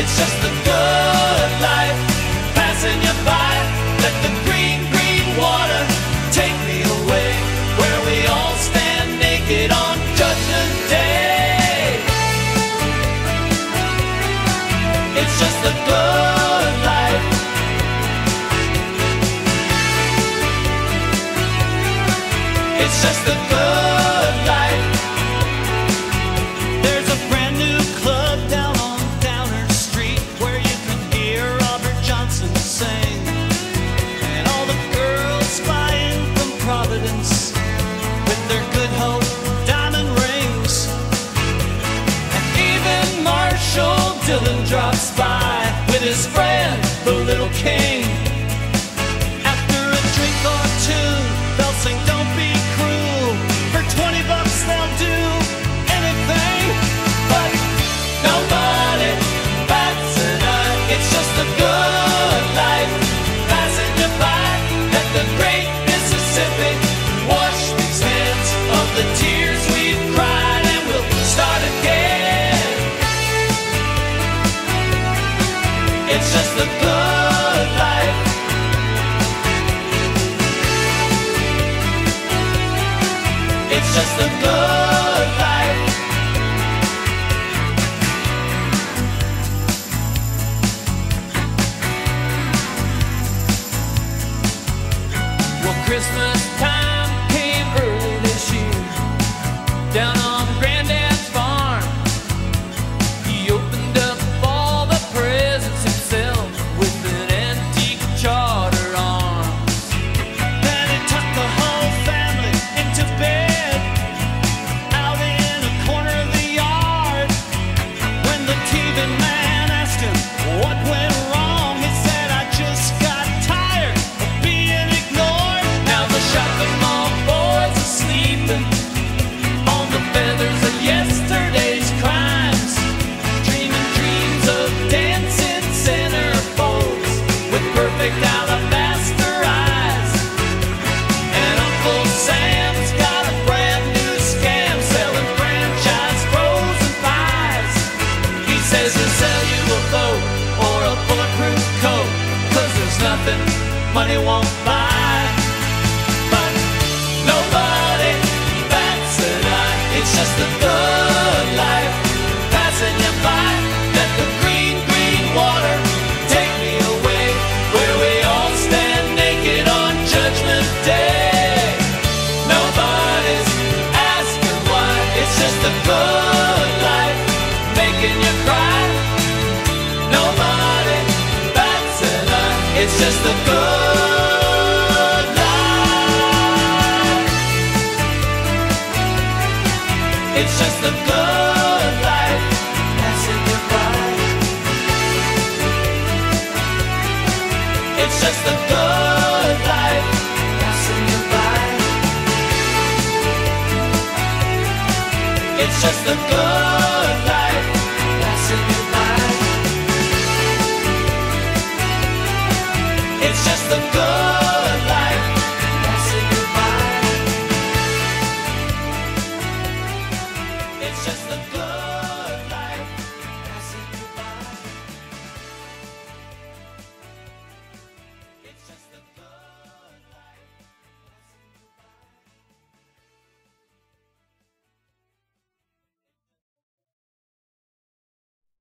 It's just the good life passing you by. Let the green, green water take me away, where we all stand naked on Judgment Day. It's just the good life. It's just the good life. There's a brand new club down on Downer Street where you can hear Robert Johnson sing, and all the girls flying from Providence with their Good Hope diamond rings, and even Marshall Dillon drops by with his friend, the Little King. After a drink or two, they'll sing "Don't Be Cruel." For $20 they'll do anything, but nobody bats an eye. It's just the good life passing you by. Let the great Mississippi wash these hands of the tears we've cried, and we'll start again. It's just the good life. It's just the good life. Well, Christmas time came early this year down on Granddad's farm. He opened up all the presents himself with an antique charter arms. Then he tucked the whole family into bed out in a corner of the yard. When the TV man asked him what went wrong, he said, "I just got tired of being ignored." Now the shopping mall boys are sleeping on the feathers of yesterday's crimes, dreaming dreams of dancing centerfolds with perfect alabaster eyes. And Uncle Sam's got a brand new scam selling franchise frozen pies. He says he'll sell you a boat or a bulletproof coat, 'cause there's nothing money won't buy. But nobody bats an eye. It's just the good life passing you by. Let the green, green water take me away, where we all stand naked on Judgment Day. Nobody's asking why. It's just the good life making you cry. Nobody bats an eye. It's just the good life. It's just the good life passing you by. It's just the good life passing you by. It's just the good life passing you by. It's just the